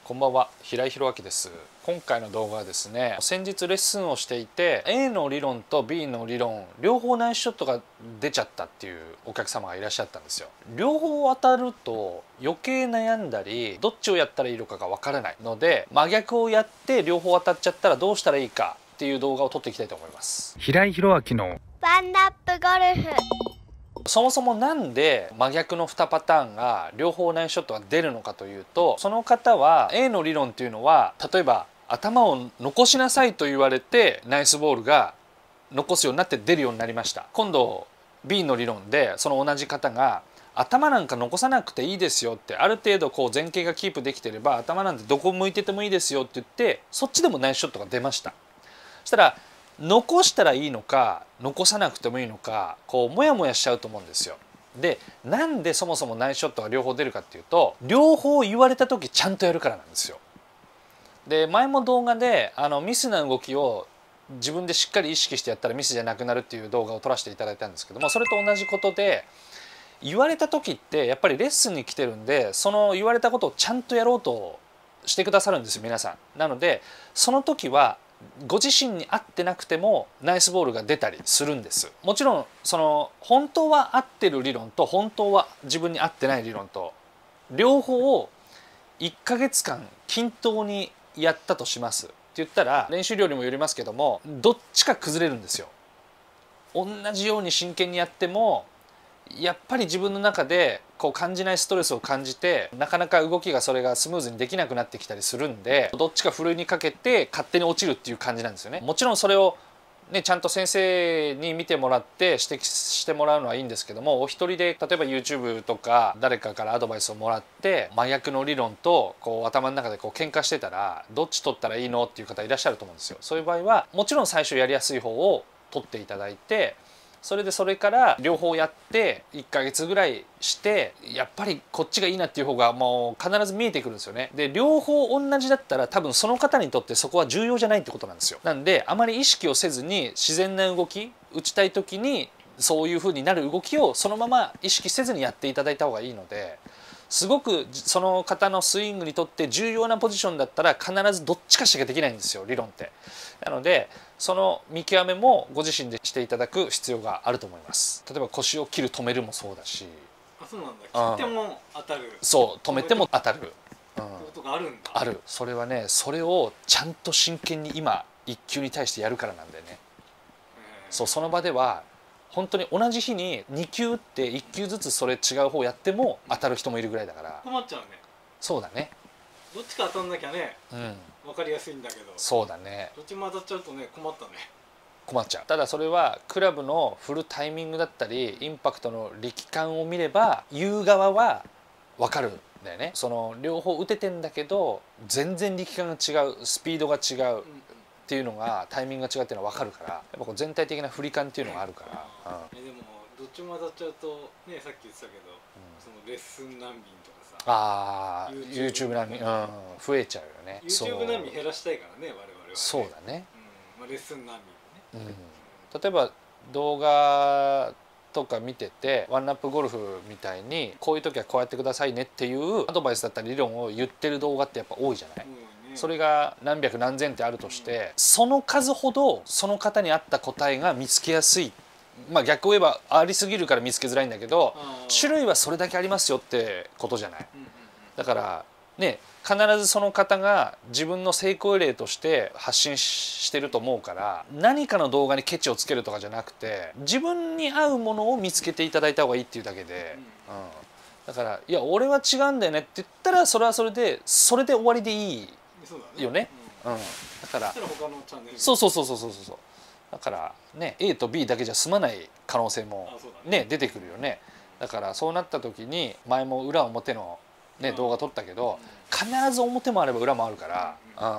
こんばんは、平井弘明です。今回の動画はですね、先日レッスンをしていて A の理論と B の理論両方ナイスショットが出ちゃったっていうお客様がいらっしゃったんですよ。両方当たると余計悩んだり、どっちをやったらいいのかがわからないので、真逆をやって両方当たっちゃったらどうしたらいいかっていう動画を撮っていきたいと思います。 平井弘明のワンナップゴルフ。 そもそもなんで真逆の2パターンが両方ナイスショットが出るのかというと、その方は A の理論っていうのは、例えば頭を残しなさいと言われてナイスボールが残すようになって出るようになりました。今度 B の理論でその同じ方が頭なんか残さなくていいですよって、ある程度こう前傾がキープできてれば頭なんてどこ向いててもいいですよって言って、そっちでもナイスショットが出ました。そしたら残したらいいのか残さなくてもいいのか、こうモヤモヤしちゃうと思うんですよ。で、なんでそもそもナイスショットが両方出るかっていうと、両方言われた時ちゃんとやるからなんですよ。で、前も動画でミスな動きを自分でしっかり意識してやったらミスじゃなくなるっていう動画を撮らせていただいたんですけども、それと同じことで、言われた時ってやっぱりレッスンに来てるんで、その言われたことをちゃんとやろうとしてくださるんですよ、皆さん。なのでその時はご自身に合ってなくてもナイスボールが出たりするんです。もちろんその本当は合ってる理論と本当は自分に合ってない理論と両方を1ヶ月間均等にやったとしますって言ったら、練習量にもよりますけども、どっちか崩れるんですよ。同じように真剣にやってもやっぱり自分の中でこう感じないストレスを感じて、なかなか動きがそれがスムーズにできなくなってきたりするんで、どっちかふるいにかけて勝手に落ちるっていう感じなんですよね。もちろんそれをね、ちゃんと先生に見てもらって指摘してもらうのはいいんですけども、お一人で例えば YouTube とか誰かからアドバイスをもらって真逆の理論とこう頭の中でこう喧嘩してたら、どっち取ったらいいのっていう方いらっしゃると思うんですよ。そういう場合はもちろん最初やりやすい方を取っていただいて、それから両方やって1ヶ月ぐらいして、やっぱりこっちがいいなっていう方がもう必ず見えてくるんですよね。で、両方同じだったら多分その方にとってそこは重要じゃないってことなんですよ。なんであまり意識をせずに自然な動き、打ちたい時にそういう風になる動きをそのまま意識せずにやっていただいた方がいいので、すごくその方のスイングにとって重要なポジションだったら必ずどっちかしかできないんですよ、理論って。なのでその見極めもご自身でしていただく必要があると思います。例えば腰を切る、止めるもそうだし。 あ、そうなんだ。切っても当たる。 そう、止めても当たる。 ことがあるんだ。 ある。それはね、それをちゃんと真剣に今1球に対してやるからなんだよね。そう、その場では本当に同じ日に2球打って1球ずつそれ違う方やっても当たる人もいるぐらいだから。 困っちゃうね。 そうだね。 どっちか当たんなきゃね、分かりやすいんだけど。 そうだね。 どっちも当たっちゃうとね、困ったね。 困っちゃう。ただそれはクラブの振るタイミングだったりインパクトの力感を見れば言う側は分かるんだよね。その両方打ててんだけど全然力感が違う、スピードが違うっていうのが、タイミングが違うっていうのは分かるから、やっぱこう全体的な振り感っていうのがあるから。 でもどっちも当たっちゃうとね、さっき言ってたけど、そのレッスン難民とかさ、 ああ YouTube 難民、増えちゃうよね。 YouTube 難民減らしたいからね、我々はね。 そうだね。 レッスン難民もね。 例えば動画とか見てて、ワンナップゴルフみたいにこういう時はこうやってくださいねっていうアドバイスだったり理論を言ってる動画ってやっぱ多いじゃない。それが何百何千ってあるとして、その数ほどその方に合った答えが見つけやすい。まあ逆を言えばありすぎるから見つけづらいんだけど、種類はそれだけありますよってことじゃない。だからね、必ずその方が自分の成功例として発信してると思うから、何かの動画にケチをつけるとかじゃなくて、自分に合うものを見つけていただいた方がいいっていうだけで、だからいや俺は違うんだよねって言ったら、それはそれで終わりでいいよね。だからそうだからね、 A と B だけじゃ済まない可能性もね出てくるよね。だからそうなった時に、前も裏表のね動画撮ったけど、必ず表もあれば裏もあるから、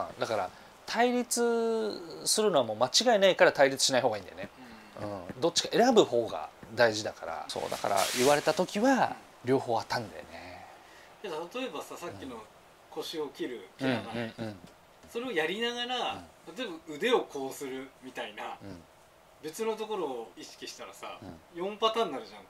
だから対立するのはもう間違いないから対立しない方がいいんだよね。どっちか選ぶ方が大事だから。そうだから言われた時は両方当たんだよね。 例えばさ、さっきの腰を切るピアノ、それをやりながら、例えば腕をこうするみたいな、別のところを意識したらさ、4パターンになるじゃん今度。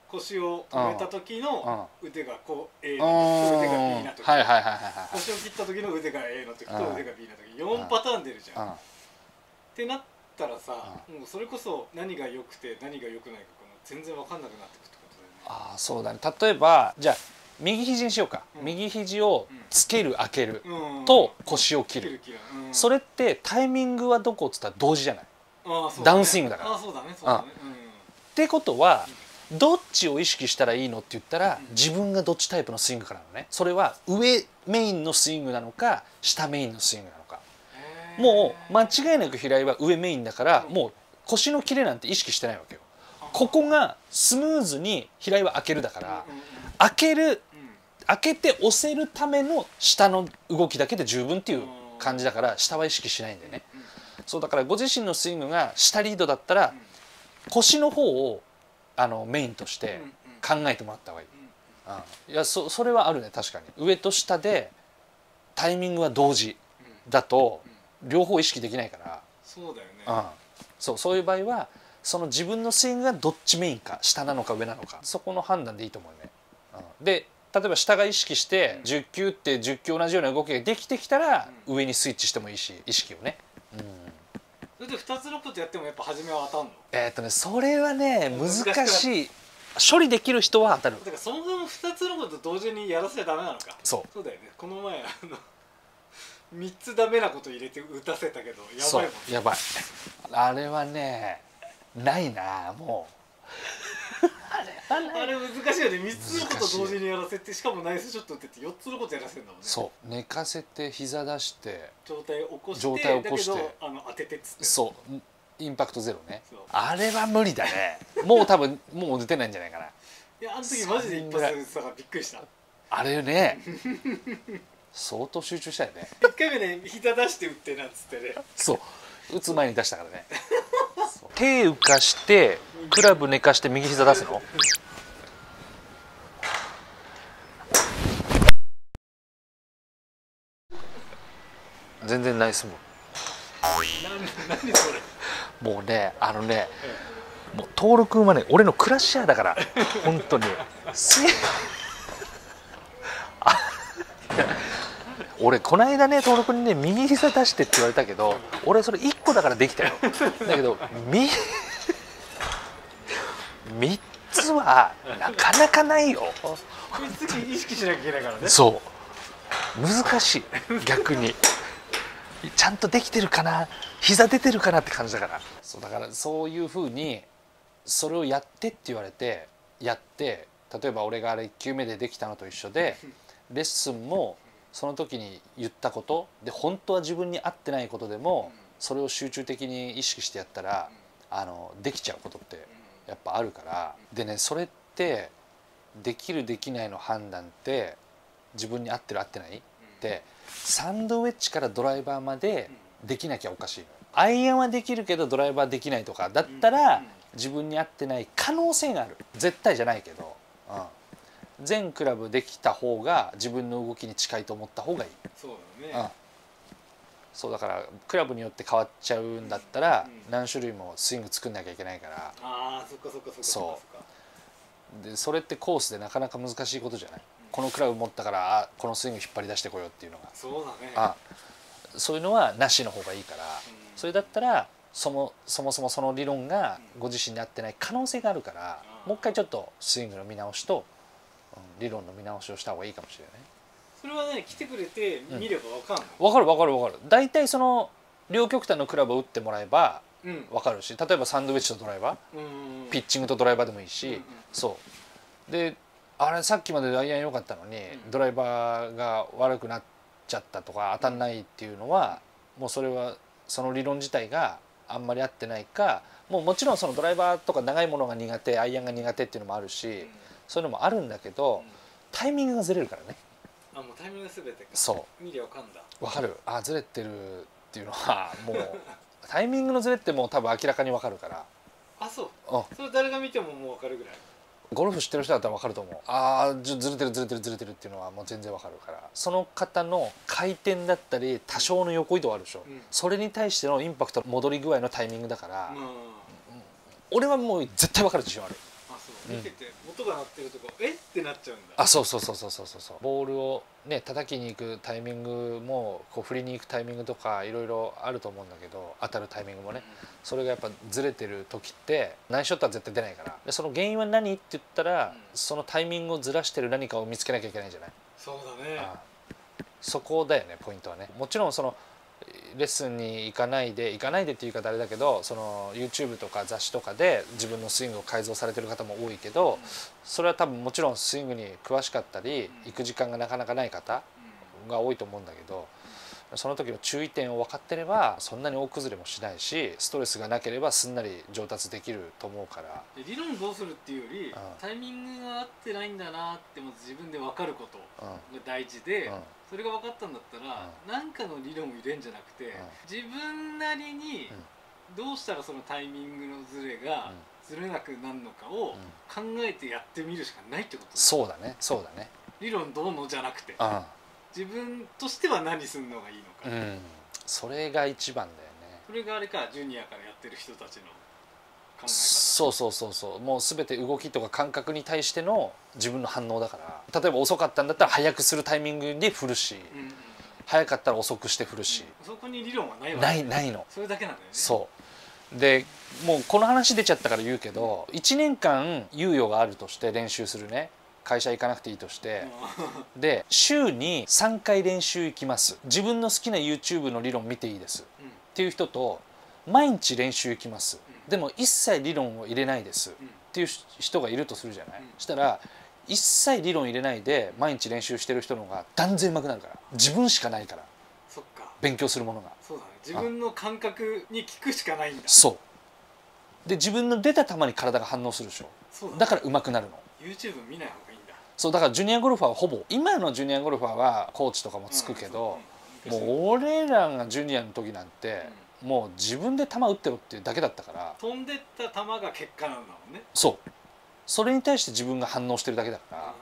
腰を止めた時の腕がこう A うんの時と腕が B な時、 はいはいはいはい腰を切った時の腕が A の時とうん腕が B の時4パターン出るじゃん、 はい、 ってなったらさ、もうそれこそ何が良くて何が良くないか全然分かんなくなってくってことだよね。 ああそうだね。例えばじゃあ右肘にしようか、 うん右肘をつける開けるうんと腰を切る、 切るうんそれってタイミングはどこっつったら同時じゃない。 ああそうだねダウンスイングだからああそうだねそうだねってことはどっちを意識したらいいのって言ったら、 うん自分がどっちタイプのスイングかなのね。それは上メインのスイングなのか下メインのスイングなのか。もう間違いなく平井は上メインだから、もう腰のキレなんて意識してないわけよ。ここがスムーズに平井は開けるだから、開ける開けて押せるための下の動きだけで十分っていう感じだから、下は意識しないんだよね。そうだからご自身のスイングが下リードだったら、腰の方をメインとして考えてもらった方がいい。いやそれはあるね。確かに上と下でタイミングは同時だと両方意識できないから、 そうだよね、 そういう場合はその自分のスイングがどっちメインか下なのか上なのか、そこの判断でいいと思うね。で例えば下が意識して10球って10球同じような動きができてきたら上にスイッチしてもいいし、意識をね。 それで2つロップとやってもやっぱ初めは当たんの？ それはね難しい。処理できる人は当たる。 だからそもそも2つロップと同時にやらせちゃダメなのか。 そうだよね。この前3つダメなこと入れて打たせたけどやばいもんね。 やばい。あれはねないなもう。 あれ難しいよね。3つのこと同時にやらせて、しかもナイスショット打ってて4つのことやらせるんだもんね。 そう寝かせて膝出して状態を起こして状態を起こしてだけど当ててっつって、 そうインパクトゼロね。 そうあれは無理だね。もう多分もう出てないんじゃないかな。 いやあの時マジで一発で打つからびっくりした。 あれね相当集中したよね。 1回目ね膝出して打ってなんつってね。 そう打つ前に出したからね。手浮かしてクラブ寝かして右膝出すの。全然ナイスもん。 何それ。 もうねもう徹君はね俺のクラッシャーだから本当に俺この間ね徹君にね右膝出してって言われたけど、俺それ1個だからできたよ。だけど3つはなかなかないよ。 次意識しなきゃいけないからね。 そう難しい。逆にちゃんとできてるかな膝出てるかなって感じだから。だからそういうふうにそれをやってって言われてやって、例えば俺があれ1球目でできたのと一緒で、レッスンもその時に言ったことで本当は自分に合ってないことでもそれを集中的に意識してやったらできちゃうことってやっぱあるから。でねそれってできるできないの判断って自分に合ってる合ってないってサンドウェッジからドライバーまでできなきゃおかしいの。アイアンはできるけどドライバーできないとかだったら自分に合ってない可能性がある。絶対じゃないけど、全クラブできた方が自分の動きに近いと思った方がいい。 そうだね。 そうだからクラブによって変わっちゃうんだったら何種類もスイング作んなきゃいけないから。 ああそっかそっかそっか。 そうでそれってコースでなかなか難しいことじゃない。このクラブ持ったからこのスイング引っ張り出してこようっていうのが。 そうだね。 そういうのはなしの方がいいから、それだったらそもそもその理論がご自身に合ってない可能性があるから、もう一回ちょっとスイングの見直しと、理論の見直しをした方がいいかもしれない。 それはね来てくれて見れば分かんない。 分かる。大体その両極端のクラブを打ってもらえば分かるし、例えばサンドウェッジとドライバー、ピッチングとドライバーでもいいし、そうであれさっきまでアイアン良かったのにドライバーが悪くなっちゃったとか当たんないっていうのは、もうそれはその理論自体があんまり合ってないか、もちろんそのドライバーとか長いものが苦手、アイアンが苦手っていうのもあるし、そういうのもあるんだけど、タイミングがずれるからね。 もうタイミングが全てか。 そう見りゃ分かんだ。 分かる。ずれてるっていうのはもうタイミングのずれってもう多分明らかに分かるから。 そう。それ誰が見てももう分かるぐらい。 ゴルフ知ってる人だったら分かると思う。ずれてるっていうのはもう全然分かるから。その方の回転だったり多少の横移動あるでしょ、それに対してのインパクトの戻り具合のタイミングだから、俺はもう絶対分かる自信ある。 見てて音が鳴ってるとこえってなっちゃうんだ。 あ、そうそうそうそうそうそう。ボールをね叩きに行くタイミングもこう振りに行くタイミングとかいろいろあると思うんだけど、当たるタイミングもね、それがやっぱずれてる時ってナイスショットは絶対出ないから、でその原因は何って言ったら、そのタイミングをずらしてる何かを見つけなきゃいけないんじゃない？ そうだね。 そこだよね、ポイントはね。もちろんそのレッスンに行かないでっていう言い方あれだけど、その YouTube とか雑誌とかで自分のスイングを改造されてる方も多いけど、それは多分もちろんスイングに詳しかったり行く時間がなかなかない方が多いと思うんだけど、その時の注意点を分かってればそんなに大崩れもしないし、ストレスがなければすんなり上達できると思うから。 理論どうするっていうより、タイミングが合ってないんだなってまず自分で分かることが大事で、それが分かったんだったら何かの理論を入れんじゃなくて、自分なりにどうしたらそのタイミングのズレがずれなくなるのかを考えてやってみるしかないってこと。 そうだね、そうだね。理論どうのじゃなくて、自分としては何するのがいいのか、 それが一番だよね。 それがあれか、ジュニアからやってる人たちの考え方。 そうそうそうそう。もう全て動きとか感覚に対しての自分の反応だから、例えば遅かったんだったら早くするタイミングで振るし、早かったら遅くして振るし、 そこに理論はないわけ。ないの。 それだけなんだよね。 そうで、もうこの話出ちゃったから言うけど、1年間猶予があるとして練習するね、会社行かなくていいとして、で週に3回練習行きます、自分の好きな YouTube の理論見ていいです、っていう人と、毎日練習行きます、でも一切理論を入れないです、っていう人がいるとするじゃない。したら一切理論入れないで毎日練習してる人の方が断然上手くなるから。自分しかないから。 そっか、 勉強するものが。 そうだね、自分の感覚に聞くしかないんだ。 そうで、自分の出た球に体が反応するでしょ。そうだから上手くなるの。 YouTube 見ない方がいいんだ。 そうだからジュニアゴルファーはほぼ、今のジュニアゴルファーはコーチとかもつくけど、もう俺らがジュニアの時なんて、もう自分で球打ってろっていうだけだったから。 飛んでった球が結果なんだもんね。 そうそれに対して自分が反応してるだけだから、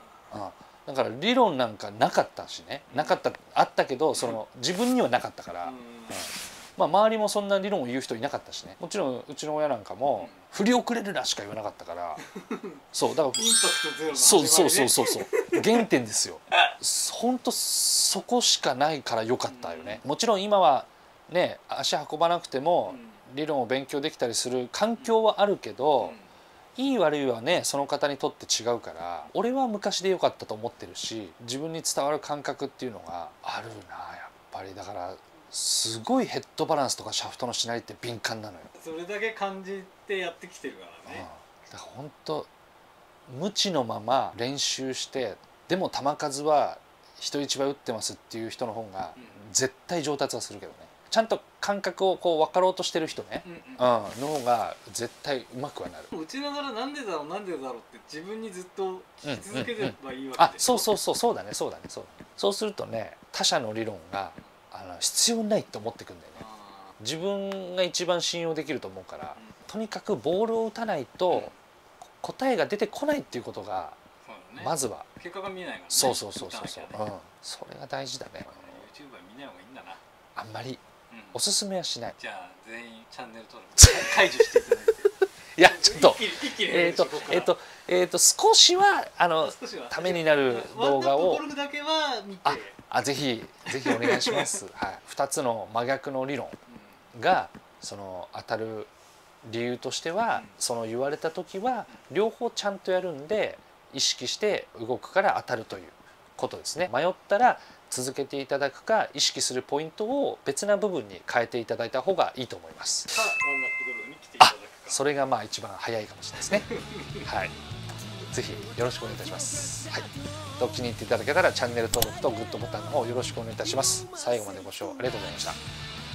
だから理論なんかなかったしね、なかった、あったけどその自分にはなかったから、まあ周りもそんな理論を言う人いなかったしね。もちろんうちの親なんかも振り遅れるなしか言わなかったから、そうだからインパクトゼロの始そうまりね。 そう原点ですよ。本当そこしかないから良かったよね。もちろん今はね、足運ばなくても理論を勉強できたりする環境はあるけど、いい悪いはねその方にとって違うから、俺は昔で良かったと思ってるし、自分に伝わる感覚っていうのがあるなやっぱり。だからすごいヘッドバランスとかシャフトのしなりって敏感なのよ。 それだけ感じてやってきてるからね。 だから本当無知のまま練習して、でも球数は人一倍打ってますっていう人の方が絶対上達はするけどね。ちゃんと感覚をこう分かろうとしてる人ね、の方が絶対うまくはなる。 打ちながらなんでだろうなんでだろうって自分にずっと聞き続ければいいわけでしょ。 あ、そうだね。そうするとね、他者の理論が必要ないって思ってくんだよね。自分が一番信用できると思うから、とにかくボールを打たないと答えが出てこないっていうことがまずは結果が見えないからね。 そう、それが大事だね。 YouTube は見ない方がいいんだな。 あんまりおすすめはしない。 じゃあ全員チャンネル登録解除していただいて。 いやちょっと少しはためになる動画をぜひお願いします。はい、2つの真逆の理論がその当たる理由としては、その言われた時は両方ちゃんとやるんで意識して動くから当たるということですね。迷ったら続けていただくか、意識するポイントを別な部分に変えていただいた方がいいと思います。それがまあ一番早いかもしれないですね。はい、ぜひよろしくお願いいたします。はい、気に入っていただけたらチャンネル登録とグッドボタンの方よろしくお願いいたします。最後までご視聴ありがとうございました。